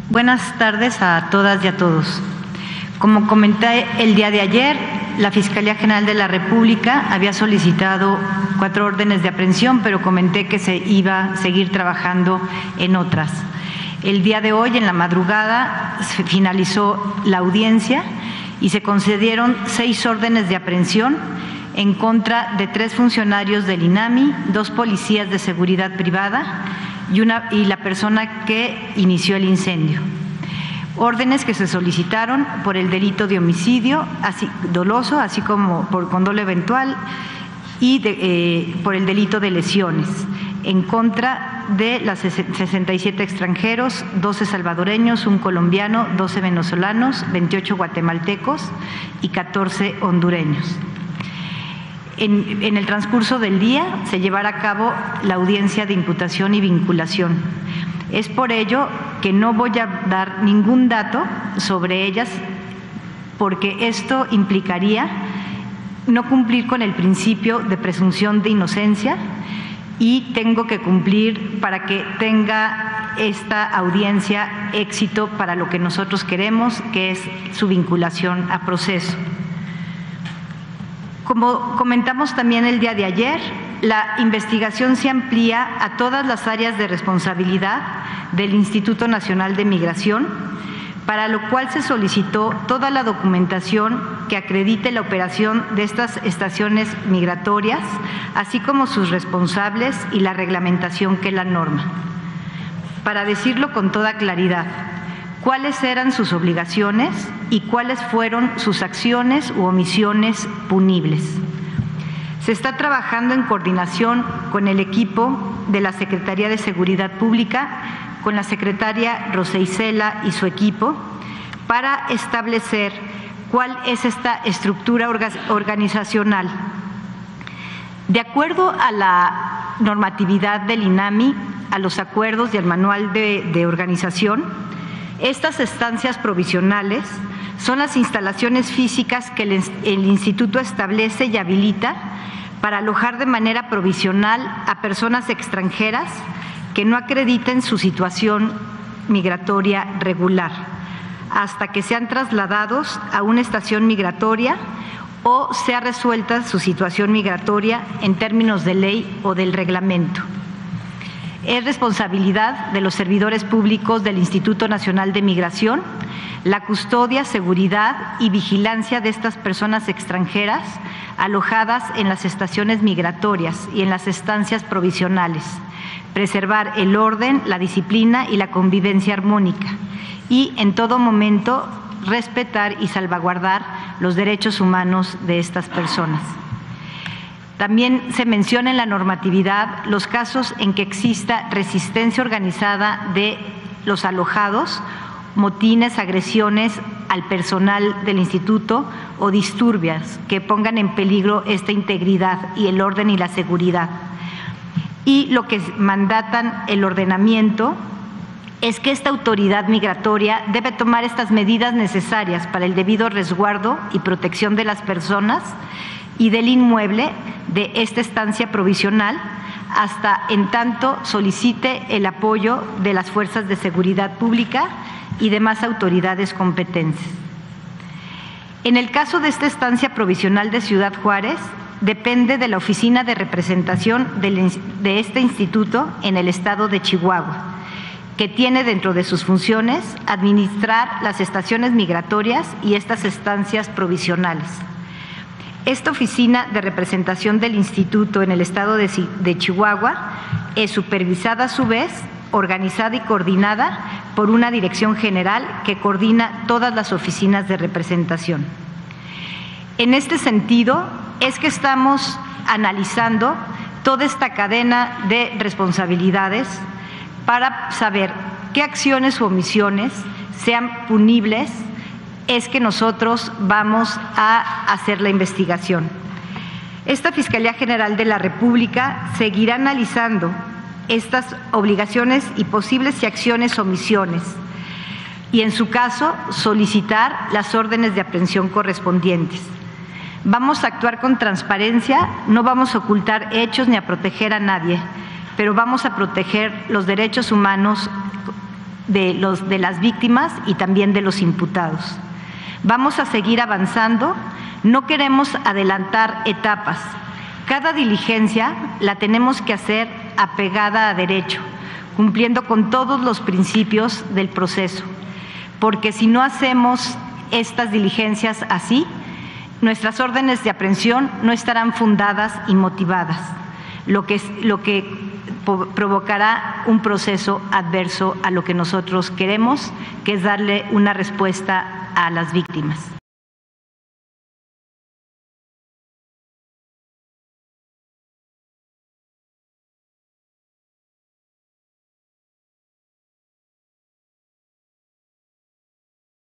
Buenas tardes a todas y a todos. Como comenté el día de ayer, la Fiscalía General de la República había solicitado 4 órdenes de aprehensión, pero comenté que se iba a seguir trabajando en otras. El día de hoy, en la madrugada, se finalizó la audiencia y se concedieron 6 órdenes de aprehensión en contra de 3 funcionarios del INAMI, 2 policías de seguridad privada y la persona que inició el incendio. Órdenes que se solicitaron por el delito de homicidio doloso, así como con dolo eventual y por el delito de lesiones, en contra de las 67 extranjeros, 12 salvadoreños, 1 colombiano, 12 venezolanos, 28 guatemaltecos y 14 hondureños. En el transcurso del día se llevará a cabo la audiencia de imputación y vinculación. Es por ello que no voy a dar ningún dato sobre ellas, porque esto implicaría no cumplir con el principio de presunción de inocencia y tengo que cumplir para que tenga esta audiencia éxito para lo que nosotros queremos, que es su vinculación a proceso. Como comentamos también el día de ayer, la investigación se amplía a todas las áreas de responsabilidad del Instituto Nacional de Migración, para lo cual se solicitó toda la documentación que acredite la operación de estas estaciones migratorias, así como sus responsables y la reglamentación que la norma. Para decirlo con toda claridad, cuáles eran sus obligaciones y cuáles fueron sus acciones u omisiones punibles. Se está trabajando en coordinación con el equipo de la Secretaría de Seguridad Pública, con la secretaria Rosa Isela y su equipo, para establecer cuál es esta estructura organizacional. De acuerdo a la normatividad del INAMI, a los acuerdos y al manual de organización, estas estancias provisionales son las instalaciones físicas que el Instituto establece y habilita para alojar de manera provisional a personas extranjeras que no acrediten su situación migratoria regular, hasta que sean trasladados a una estación migratoria o sea resuelta su situación migratoria en términos de ley o del reglamento. Es responsabilidad de los servidores públicos del Instituto Nacional de Migración la custodia, seguridad y vigilancia de estas personas extranjeras alojadas en las estaciones migratorias y en las estancias provisionales, preservar el orden, la disciplina y la convivencia armónica y en todo momento respetar y salvaguardar los derechos humanos de estas personas. También se menciona en la normatividad los casos en que exista resistencia organizada de los alojados, motines, agresiones al personal del instituto o disturbios que pongan en peligro esta integridad y el orden y la seguridad. Y lo que mandatan el ordenamiento es que esta autoridad migratoria debe tomar estas medidas necesarias para el debido resguardo y protección de las personas y del inmueble de esta estancia provisional hasta en tanto solicite el apoyo de las fuerzas de seguridad pública y demás autoridades competentes. En el caso de esta estancia provisional de Ciudad Juárez, depende de la Oficina de Representación de este instituto en el estado de Chihuahua, que tiene dentro de sus funciones administrar las estaciones migratorias y estas estancias provisionales. Esta Oficina de Representación del Instituto en el estado de Chihuahua es supervisada a su vez, organizada y coordinada por una dirección general que coordina todas las oficinas de representación. En este sentido, es que estamos analizando toda esta cadena de responsabilidades para saber qué acciones u omisiones sean punibles. Es que nosotros vamos a hacer la investigación. Esta Fiscalía General de la República seguirá analizando estas obligaciones y posibles acciones o omisiones y, en su caso, solicitar las órdenes de aprehensión correspondientes. Vamos a actuar con transparencia, no vamos a ocultar hechos ni a proteger a nadie, pero vamos a proteger los derechos humanos de las víctimas y también de los imputados. Vamos a seguir avanzando, no queremos adelantar etapas. Cada diligencia la tenemos que hacer apegada a derecho, cumpliendo con todos los principios del proceso, porque si no hacemos estas diligencias así, nuestras órdenes de aprehensión no estarán fundadas y motivadas, lo que provocará un proceso adverso a lo que nosotros queremos, que es darle una respuesta a las víctimas.